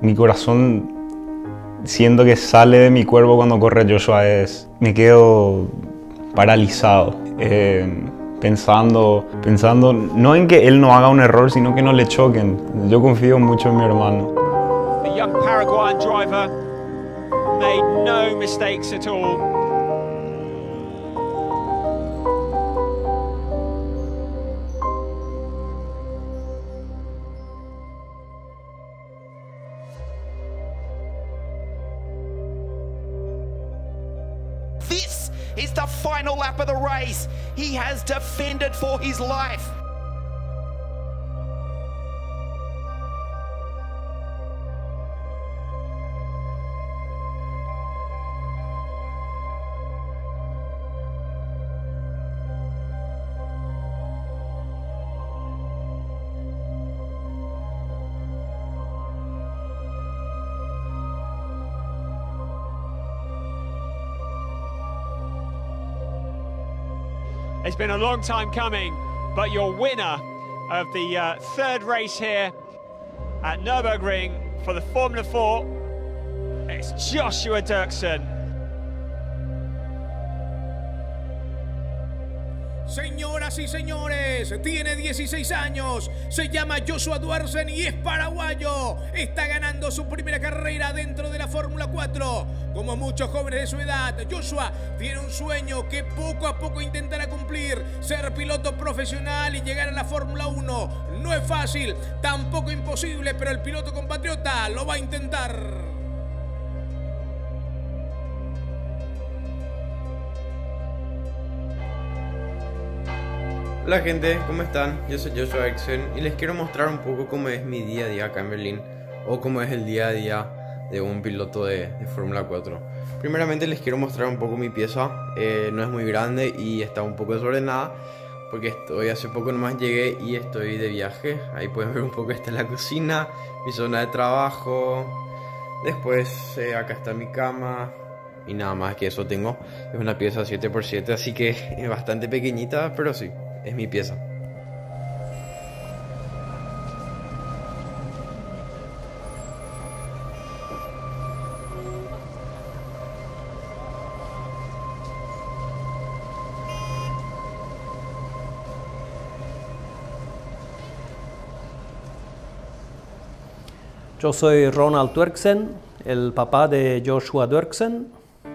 Mi corazón siento que sale de mi cuerpo cuando corre Joshua. Me quedo paralizado, pensando no en que él no haga un error, sino que no le choquen. Yo confío mucho en mi hermano. The young Paraguayan driver made no mistakes at all. This is the final lap of the race. He has defended for his life. It's been a long time coming, but your winner of the third race here at Nürburgring for the Formula 4, it's Joshua Dirksen. Señoras y señores, tiene 16 años, se llama Joshua Dirksen y es paraguayo. Está ganando su primera carrera dentro de la Fórmula 4. Como muchos jóvenes de su edad, Joshua tiene un sueño que poco a poco intentará cumplir: ser piloto profesional y llegar a la Fórmula 1. No es fácil, tampoco imposible, pero el piloto compatriota lo va a intentar. Hola gente, ¿cómo están? Yo soy Joshua Dirksen y les quiero mostrar un poco cómo es mi día a día acá en Berlín, o cómo es el día a día de un piloto de Fórmula 4. Primeramente les quiero mostrar un poco mi pieza. No es muy grande y está un poco desordenada porque hace poco nomás llegué y estoy de viaje. Ahí pueden ver un poco, esta es la cocina, mi zona de trabajo. Después acá está mi cama. Y nada más que eso tengo. Es una pieza 7x7, así que es bastante pequeñita, pero sí, es mi pieza. Yo soy Ronald Dirksen, el papá de Joshua Dirksen.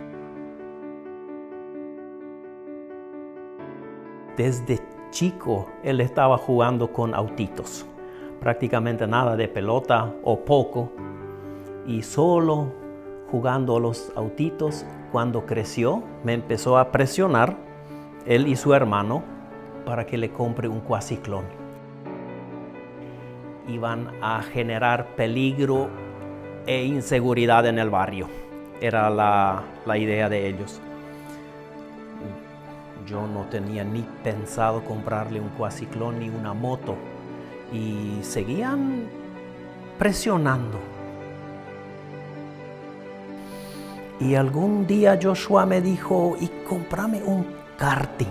Desde chico él estaba jugando con autitos, prácticamente nada de pelota o poco, y solo jugando a los autitos. Cuando creció me empezó a presionar, él y su hermano, para que le compre un cuaciclón. Iban a generar peligro e inseguridad en el barrio, era la idea de ellos. Yo no tenía ni pensado comprarle un cuaciclón ni una moto, y seguían presionando. Y algún día Joshua me dijo: "Y cómprame un karting".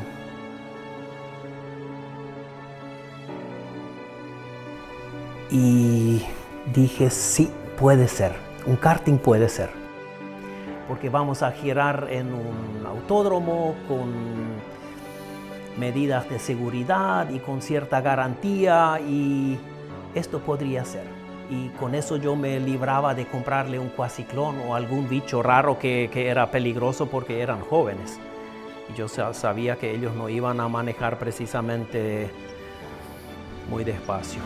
Y dije: sí, puede ser, un karting puede ser, porque vamos a girar en un autódromo con medidas de seguridad y con cierta garantía, y esto podría ser. Y con eso yo me libraba de comprarle un cuaciclón o algún bicho raro que era peligroso, porque eran jóvenes. Y yo sabía que ellos no iban a manejar precisamente muy despacio.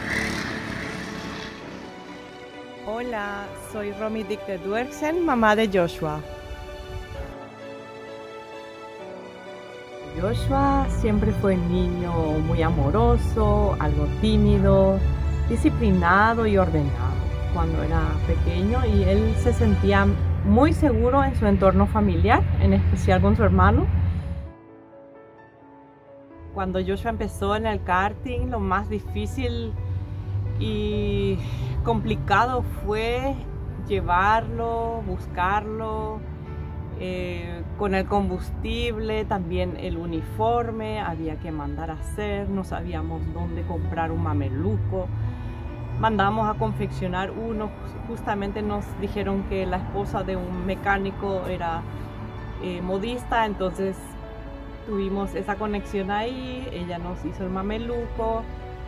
Hola, soy Romy Dicte Dirksen, mamá de Joshua. Joshua siempre fue un niño muy amoroso, algo tímido, disciplinado y ordenado cuando era pequeño, y él se sentía muy seguro en su entorno familiar, en especial con su hermano. Cuando Joshua empezó en el karting, lo más difícil y complicado fue llevarlo, buscarlo, con el combustible, también el uniforme había que mandar a hacer, no sabíamos dónde comprar un mameluco, mandamos a confeccionar uno. Justamente nos dijeron que la esposa de un mecánico era modista, entonces tuvimos esa conexión ahí. Ella nos hizo el mameluco,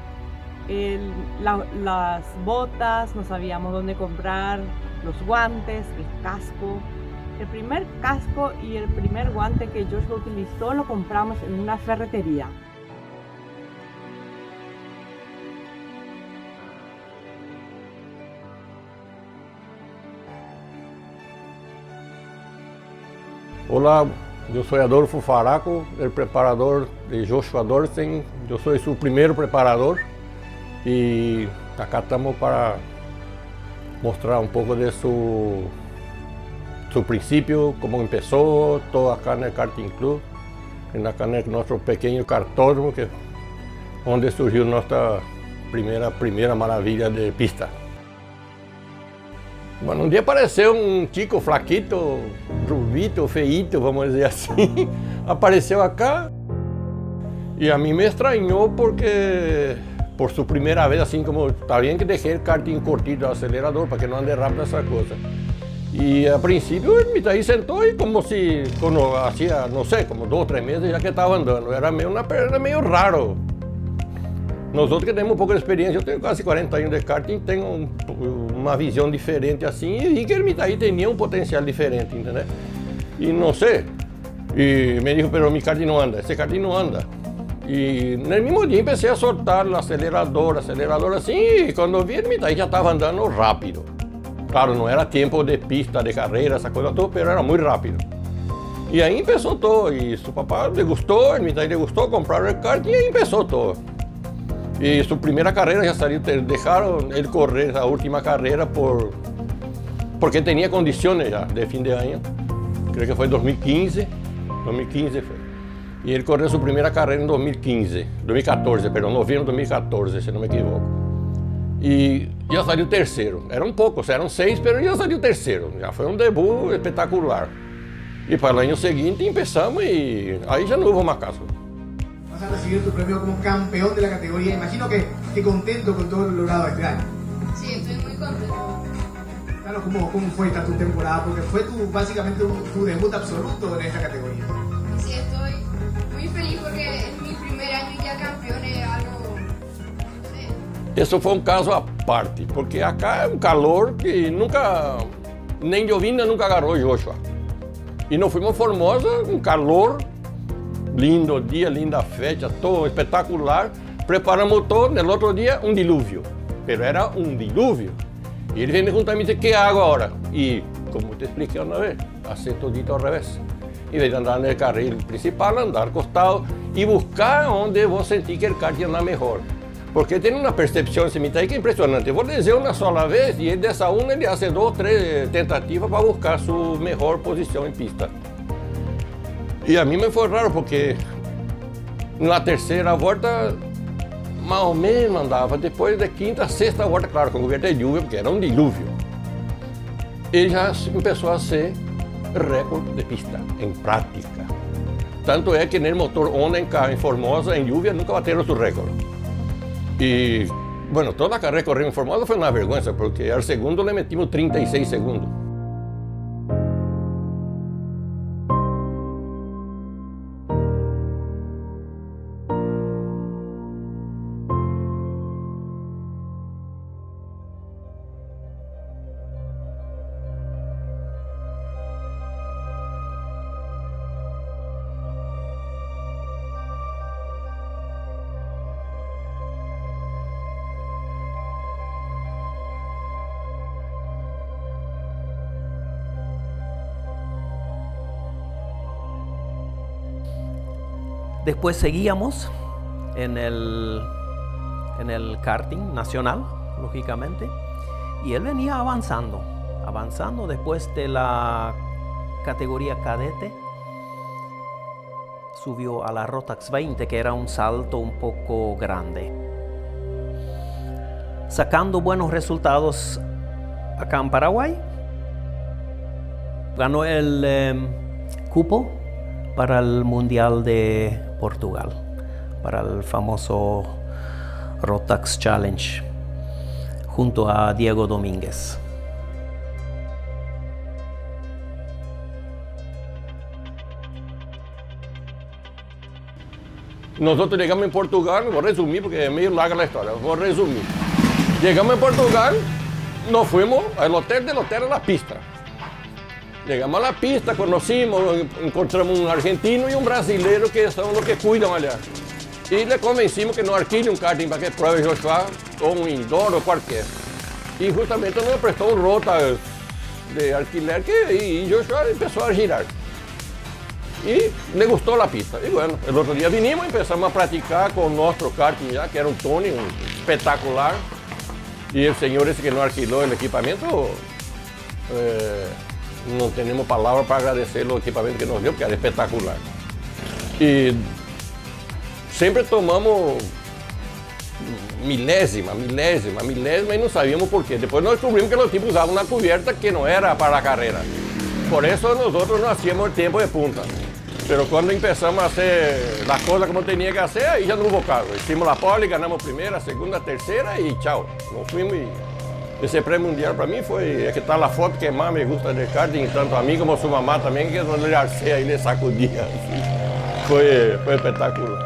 las botas, no sabíamos dónde comprar, los guantes, el casco. El primer casco y el primer guante que Joshua utilizó lo compramos en una ferretería. Hola, yo soy Adolfo Faraco, el preparador de Joshua Dorsten. Yo soy su primer preparador y acá estamos para mostrar un poco de su principio, cómo empezó todo acá en el Karting Club, acá en nuestro pequeño cartódromo, que donde surgió nuestra primera maravilla de pista. Bueno, un día apareceu un chico flaquito, rubito, feíto, vamos a decir así, apareceu acá y a mí me extrañó porque por su primera vez, así como está bien que dejé el karting cortito, el acelerador, para que no ande rápido esa cosa. Y al principio él ahí sentó y como si, cuando hacía, no sé, como 2 o 3 meses ya que estaba andando, era medio raro. Nosotros que tenemos poca experiencia, yo tengo casi 40 años de karting, tengo una visión diferente así, y vi que el ahí tenía un potencial diferente, ¿entendés? Y no sé, y me dijo, pero mi karting no anda, ese karting no anda. Y en el mismo día empecé a soltar el acelerador así, y cuando vi el ahí ya estaba andando rápido. Claro, no era tiempo de pista, de carrera, esa cosa todo, pero era muy rápido. Y ahí empezó todo, y su papá le gustó, el le gustó comprar el karting, y ahí empezó todo. Y su primera carrera ya salió, dejaron él correr la última carrera porque tenía condiciones ya de fin de año. Creo que fue 2015 fue. Y él corrió su primera carrera en 2014, pero noviembre de 2014, si no me equivoco. Y ya salió tercero. Eran pocos, eran 6, pero ya salió tercero. Ya fue un debut espectacular. Y para el año siguiente empezamos y ahí ya no hubo más caso. Vas a recibir tu premio como campeón de la categoría. Imagino que contento con todo lo logrado este año. Sí, estoy muy contento. Claro, ¿cómo fue esta tu temporada? Porque fue básicamente tu debut absoluto en esta categoría. Sí, estoy muy feliz porque es mi primer año y ya campeón es algo... no sé. Eso fue un caso aparte, porque acá es un calor que nunca, nem llovina nunca agarró Joshua. Y nos fuimos a Formosa, un calor lindo día, linda fecha, todo espectacular. Preparamos todo, no outro dia um dilúvio. Pero era um dilúvio. E ele vem junto a mim e diz, ¿qué hago ahora? E, como te expliqué una vez, hacer todito al revés. Em vez de andar no carril principal, andar costado e buscar onde vos sentir que el kart anda mejor. Porque tem uma percepção esse aí que é impressionante. Vou dizer uma sola vez e dessa uma ele hace 2 o 3 tentativas para buscar sua melhor posição em pista. E a mim me foi raro porque na terceira volta mais ou menos andava. Depois da quinta, sexta volta, claro, com coberta de lluvia, porque era um dilúvio. Ele já começou a ser recorde de pista, em prática. Tanto é que no motor Honda em Formosa, em lluvia, nunca bateram seu recorde. E, bueno, toda a carreira que correu em Formosa foi uma vergonha, porque ao segundo le metimos 36 segundos. Después seguíamos en el karting nacional, lógicamente, y él venía avanzando después de la categoría cadete. Subió a la Rotax 20, que era un salto un poco grande. Sacando buenos resultados acá en Paraguay, ganó el cupo para el Mundial de Portugal, para el famoso Rotax Challenge. junto a Diego Domínguez. Nosotros llegamos en Portugal, voy a resumir porque es medio larga la historia, voy a resumir. Llegamos en Portugal, nos fuimos al hotel, del hotel a la pista. Llegamos a la pista, conocimos, encontramos un argentino y un brasileño que son los que cuidan allá. Y le convencimos que nos alquile un karting para que pruebe Joshua, o un indoor o cualquier. Y justamente nos prestó un rota de alquiler y Joshua empezó a girar. Y le gustó la pista. Y bueno, el otro día vinimos y empezamos a practicar con nuestro karting ya, que era un Tony, espectacular. Y el señor ese que nos alquiló el equipamiento, no tenemos palabras para agradecer los equipamientos que nos dio, que era espectacular. Y siempre tomamos milésima y no sabíamos por qué. Después nos descubrimos que los tipos usaban una cubierta que no era para la carrera. Por eso nosotros no hacíamos el tiempo de punta. Pero cuando empezamos a hacer las cosas como tenía que hacer, ahí ya no hubo carro. Hicimos la pole, ganamos primera, segunda, tercera y chao. Nos fuimos y ese premio mundial para mí fue, es que está la foto que más me gusta del karting, tanto a mí como a su mamá también, que donde le alcé y le sacudía. Fue espectacular.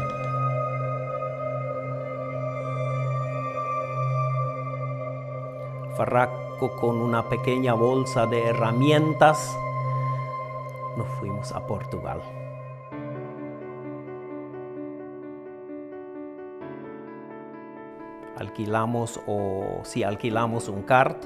Farraco con una pequeña bolsa de herramientas, nos fuimos a Portugal. Alquilamos un kart,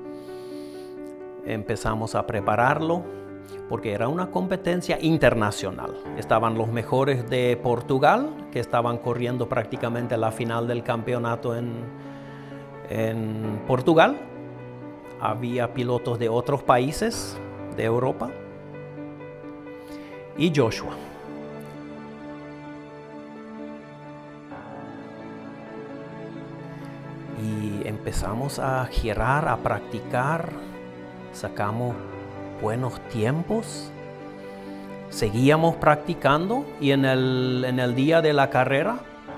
empezamos a prepararlo porque era una competencia internacional. Estaban los mejores de Portugal que estaban corriendo prácticamente la final del campeonato en Portugal. Había pilotos de otros países de Europa y Joshua. Y empezamos a girar, a practicar, sacamos buenos tiempos, seguíamos practicando y en el día de la carrera,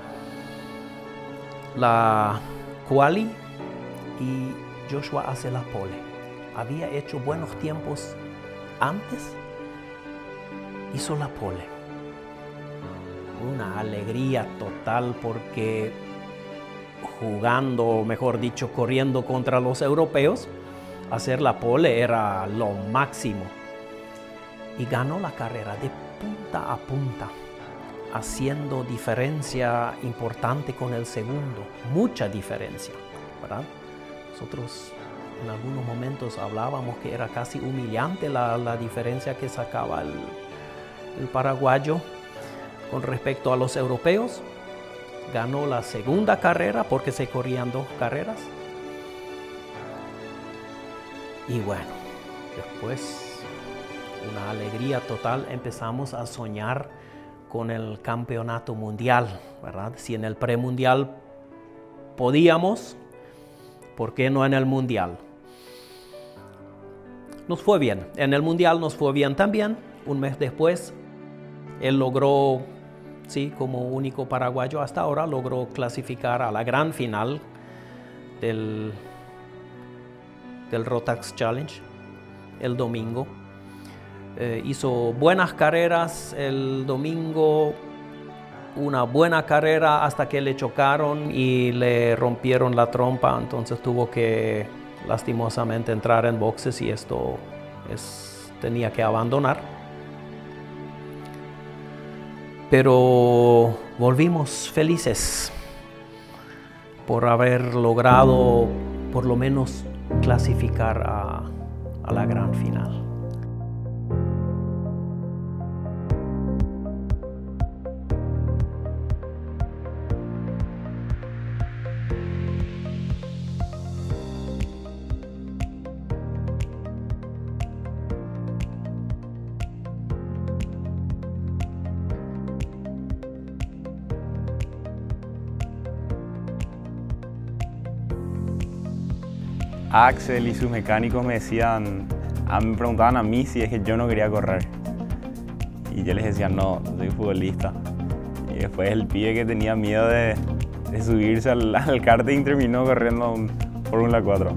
la quali, y Joshua hace la pole. Había hecho buenos tiempos antes, hizo la pole. Una alegría total porque jugando, mejor dicho, corriendo contra los europeos, hacer la pole era lo máximo. Y ganó la carrera de punta a punta, haciendo diferencia importante con el segundo, mucha diferencia, ¿verdad? Nosotros en algunos momentos hablábamos que era casi humillante la diferencia que sacaba el paraguayo con respecto a los europeos. Ganó la segunda carrera porque se corrían 2 carreras. Y bueno, después una alegría total, empezamos a soñar con el campeonato mundial, ¿verdad? Si en el premundial podíamos, ¿por qué no en el mundial? Nos fue bien, en el mundial nos fue bien también. Un mes después, él logró, sí, como único paraguayo hasta ahora, logró clasificar a la gran final del Rotax Challenge el domingo. Hizo buenas carreras el domingo, una buena carrera hasta que le chocaron y le rompieron la trompa, entonces tuvo que lastimosamente entrar en boxes y esto tenía que abandonar. Pero volvimos felices por haber logrado por lo menos clasificar a la gran final. Axel y sus mecánicos me preguntaban a mí si es que yo no quería correr. Y yo les decía, no soy futbolista. Y después el pibe que tenía miedo de subirse al karting terminó corriendo un Fórmula 4.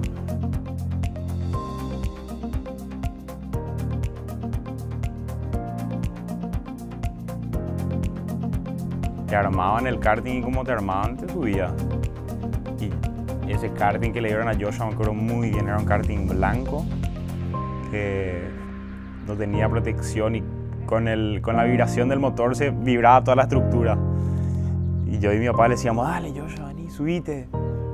Te armaban el karting y como te armaban te subía. Y ese karting que le dieron a Joshua me acuerdo muy bien, era un karting blanco que no tenía protección y con la vibración del motor se vibraba toda la estructura. Y yo y mi papá le decíamos, dale Joshua, vení, subite.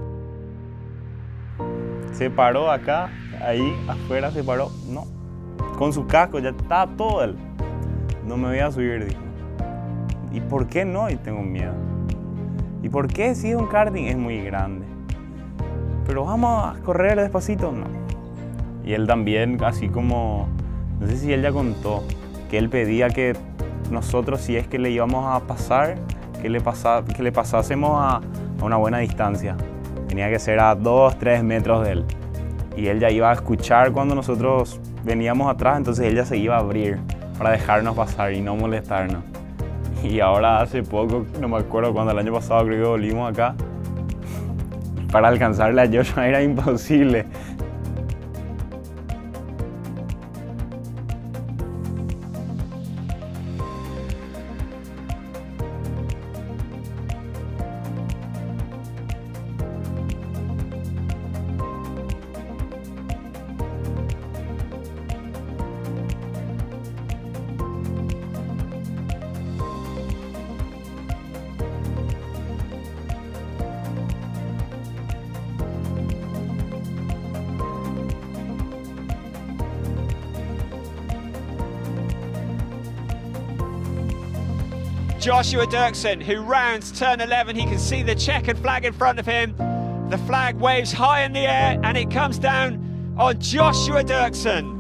Se paró acá, ahí afuera se paró, no, con su casco, ya estaba todo él. No me voy a subir, dijo. ¿Y por qué no? Y tengo miedo. ¿Y por qué si es un karting? Es muy grande. Pero vamos a correr despacito, no. Y él también, así como, no sé si él ya contó, que él pedía que nosotros, si es que le íbamos a pasar, que le pasásemos a una buena distancia. Tenía que ser a 2-3 metros de él. Y él ya iba a escuchar cuando nosotros veníamos atrás, entonces él ya se iba a abrir para dejarnos pasar y no molestarnos. Y ahora hace poco, no me acuerdo, cuando el año pasado creo que volvimos acá, para alcanzarle a Joshua era imposible. Joshua Dirksen, who rounds turn 11, he can see the checkered flag in front of him. The flag waves high in the air and it comes down on Joshua Dirksen.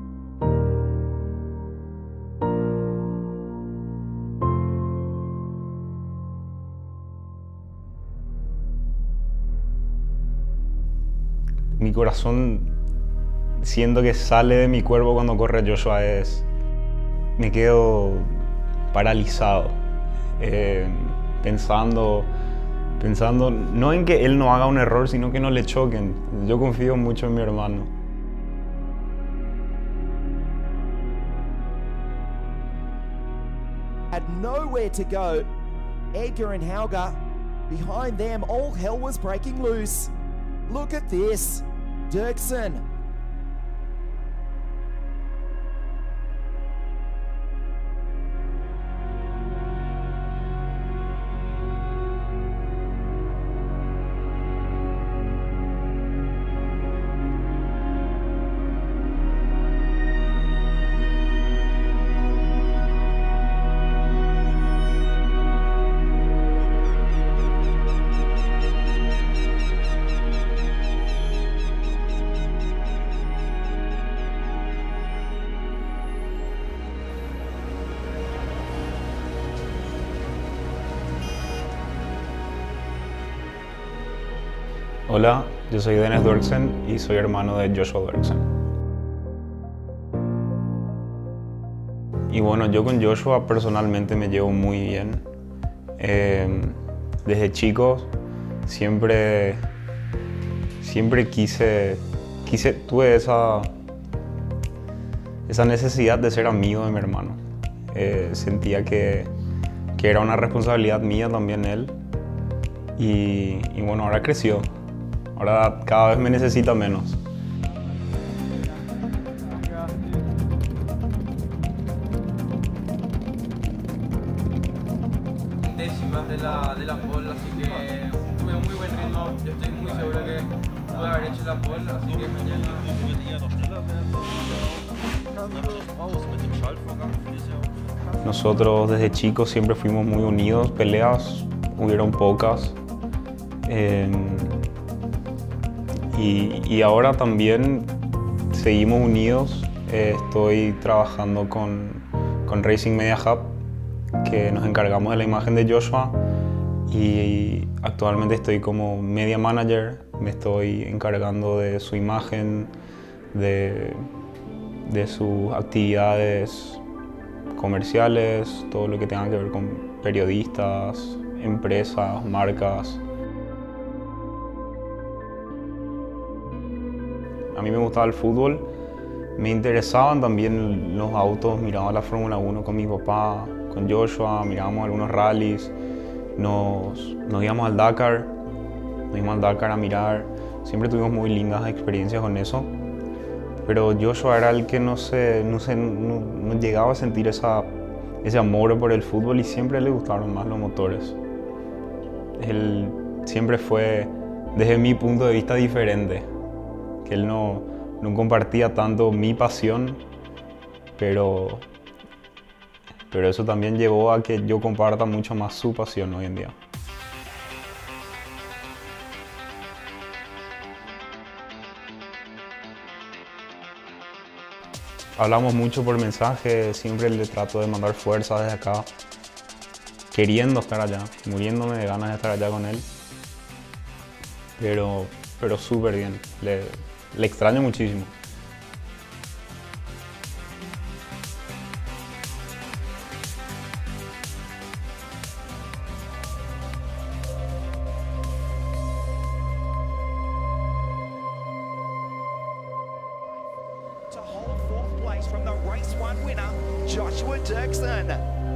Mi corazón, siento que sale de mi cuerpo cuando corre Joshua, me quedo paralizado. Pensando no en que él no haga un error, sino que no le choquen. Yo confío mucho en mi hermano. Had nowhere to go. Edgar and Hauger behind them, all hell was breaking loose. Look at this, Dirksen. Hola, yo soy Dennis Dirksen y soy hermano de Joshua Dirksen. Y bueno, yo con Joshua personalmente me llevo muy bien. Desde chico siempre tuve esa necesidad de ser amigo de mi hermano. Sentía que era una responsabilidad mía también él. Y bueno, ahora creció. Ahora cada vez me necesita menos. Décimas de la pole, así que tuve muy buen ritmo. Yo estoy muy seguro que pude haber hecho la pole, así que mañana... Nosotros desde chicos siempre fuimos muy unidos, peleas hubieron pocas. Y ahora también seguimos unidos. Estoy trabajando con Racing Media Hub, que nos encargamos de la imagen de Joshua, y actualmente estoy como media manager. Me estoy encargando de su imagen, de sus actividades comerciales, todo lo que tenga que ver con periodistas, empresas, marcas. mí me gustaba el fútbol, me interesaban también los autos, miraba la Fórmula 1 con mi papá, con Joshua, mirábamos algunos rallies, nos íbamos al Dakar, a mirar, siempre tuvimos muy lindas experiencias con eso, pero Joshua era el que no llegaba a sentir ese amor por el fútbol y siempre le gustaron más los motores. Él siempre fue, desde mi punto de vista, diferente, que él no compartía tanto mi pasión, pero eso también llevó a que yo comparta mucho más su pasión hoy en día. Hablamos mucho por mensaje, siempre le trato de mandar fuerza desde acá, queriendo estar allá, muriéndome de ganas de estar allá con él, pero súper bien, le extraño muchísimo. To hold fourth place from the race 1 winner, Joshua Dirksen.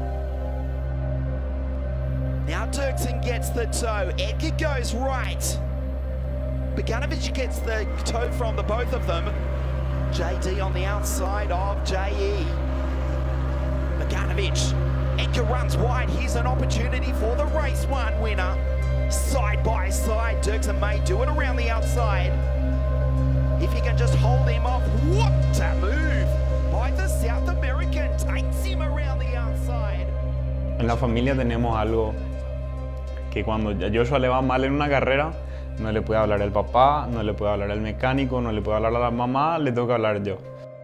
Now Dirksen gets the toe, Edgar goes right. Bogdanovic gets the toe from the both of them. JD on the outside of JE. Bogdanovic, Edgar runs wide, here's an opportunity for the race 1 winner. Side by side, Dirksen may do it around the outside. If he can just hold him off, what a move by the South American, takes him around the outside. En la familia tenemos algo que cuando a Joshua le va mal en una carrera, no le puede hablar el papá, no le puede hablar el mecánico, no le puede hablar a la mamá, le tengo que hablar yo.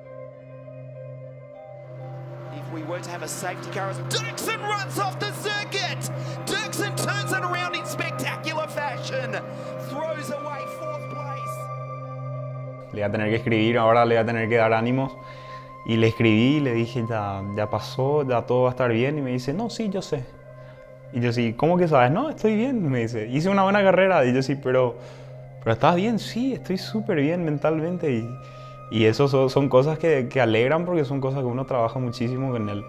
If we were to have a safety car, Dirksen runs off the circuit. Dirksen turns it around in spectacular fashion, throws away fourth place. Le voy a tener que escribir, ahora le voy a tener que dar ánimos. Y le escribí y le dije, ya pasó, ya todo va a estar bien. Y me dice, no, sí, yo sé. Y yo sí, ¿cómo que sabes? No, estoy bien, me dice. Hice una buena carrera. Y yo sí, pero ¿estás bien? Sí, estoy súper bien mentalmente. Y eso son cosas que alegran porque son cosas que uno trabaja muchísimo con él.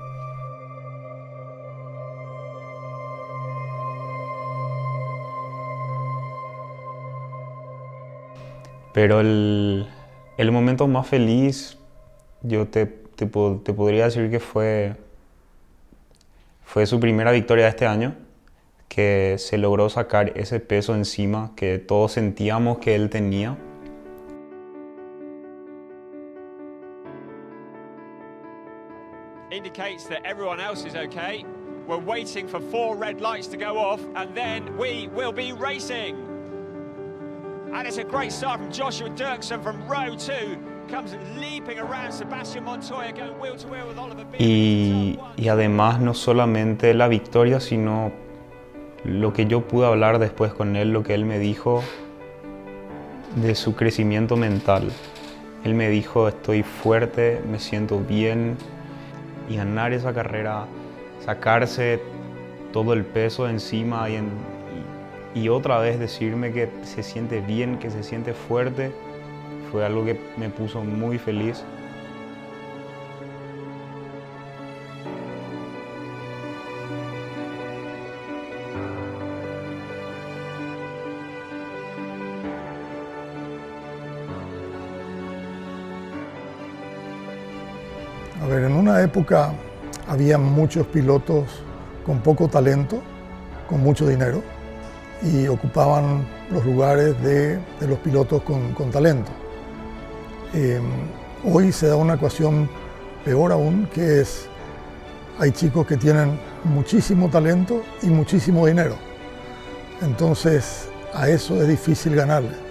Pero el momento más feliz, yo te podría decir que fue su primera victoria de este año, que se logró sacar ese peso encima que todos sentíamos que él tenía. Indicates that everyone else is okay. We're waiting for 4 red lights to go off and then we will be racing. And it's a great start from Joshua Dirksen from row 2. Comes leaping around Sebastian Montoya, going wheel to wheel with Oliver Bearman. Y además no solamente la victoria, sino lo que yo pude hablar después con él, lo que él me dijo de su crecimiento mental. Él me dijo, estoy fuerte, me siento bien, y ganar esa carrera, sacarse todo el peso de encima y otra vez decirme que se siente bien, que se siente fuerte, fue algo que me puso muy feliz. A ver, en una época había muchos pilotos con poco talento, con mucho dinero, y ocupaban los lugares de los pilotos con talento. Hoy se da una ecuación peor aún, que es, hay chicos que tienen muchísimo talento y muchísimo dinero. Entonces, a eso es difícil ganarle.